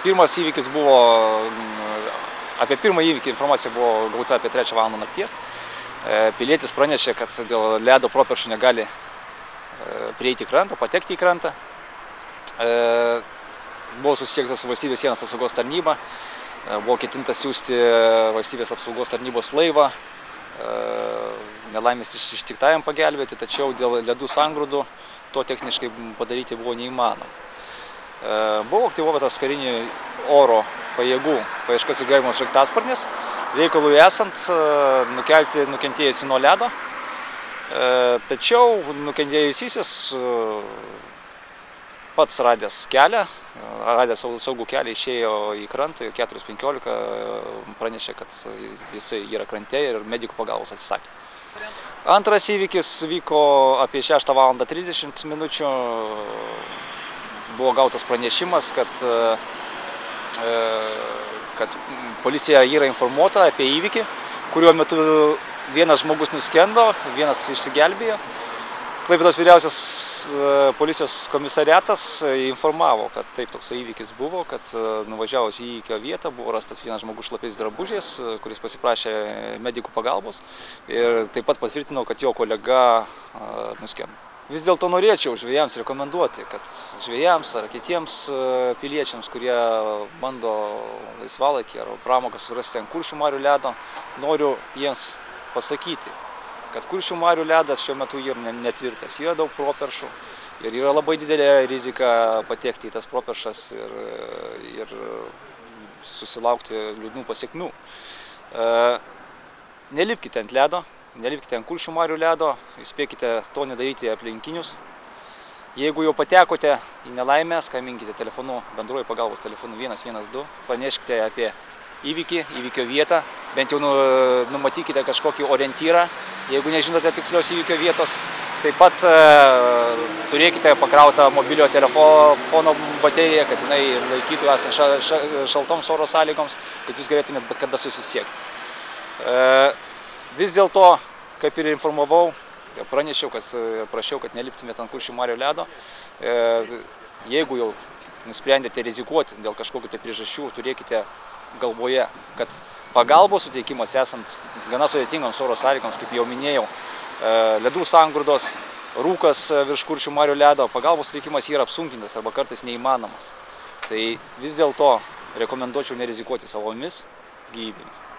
Pirmas įvykis buvo, apie pirmą įvykį informacija buvo gauta apie 3 val. Nakties. Pilietis pranešė, kad dėl ledo properšų negali prieiti į krantą, patekti į krantą. Buvo susisiektas su Valstybės sienos apsaugos tarnyba, buvo ketinta siųsti Valstybės apsaugos tarnybos laivą, nelaimės ištiktajam pagelbėti, tačiau dėl ledų sangrūdų to techniškai padaryti buvo neįmanoma. Buvo aktyvuotas karinių oro pajėgų paieškos ir gelbėjimo sraigtasparnis, reikalui esant nukelti nukentėjusį nuo ledo, tačiau nukentėjusysis pats radęs kelią, radęs saugų kelią, išėjo į krantą ir 4:15 pranešė, kad jisai yra krante ir medikų pagalbos atsisakė. Antras įvykis vyko apie 6 val. 30 minučių. Buvo gautas pranešimas, kad policija yra informuota apie įvykį, kuriuo metu vienas žmogus nuskendo, vienas išsigelbėjo. Klaipėdos vyriausias policijos komisariatas informavo, kad taip toks įvykis buvo, kad nuvažiavus į įvykio vietą buvo rastas vienas žmogus šlapiais drabužiais, kuris pasiprašė medikų pagalbos ir taip pat patvirtino, kad jo kolega nuskendo. Vis dėlto norėčiau žvejams rekomenduoti, kad žvejams ar kitiems piliečiams, kurie bando laisvalaikį ar pramogas surasti ant Kuršių marių ledo, noriu jiems pasakyti, kad Kuršių marių ledas šiuo metu yra netvirtas, yra daug properšų ir yra labai didelė rizika patekti į tas properšas ir susilaukti liūdnų pasekmių. Nelipkite ant ledo. Nelipkite ant Kuršių marių ledo, įspėkite to nedaryti aplinkinius. Jeigu jau patekote į nelaimę, skambinkite telefonu, bendruoju pagalbos telefonu 112, praneškite apie įvykį, įvykio vietą, bent jau numatykite kažkokį orientyrą, jeigu nežinote tikslios įvykio vietos. Taip pat turėkite pakrautą mobiliojo telefono bateriją, kad jinai laikytų esant šaltoms oro sąlygoms, kad jūs galėtumėte bet kada susisiekti. Vis dėlto, kaip ir informavau, pranešiau, prašiau, kad neliptumėte ant Kuršių marių ledo. Jeigu jau nusprendėte rizikuoti dėl kažkokių tai priežasčių, turėkite galvoje, kad pagalbos suteikimas esant gana sudėtingoms oro sąlygoms, kaip jau minėjau, ledų sangrūdos, rūkas virš Kuršių marių ledo, pagalbos suteikimas yra apsunkintas arba kartais neįmanomas. Tai vis dėlto rekomenduočiau nerizikuoti savomis gyvybėmis.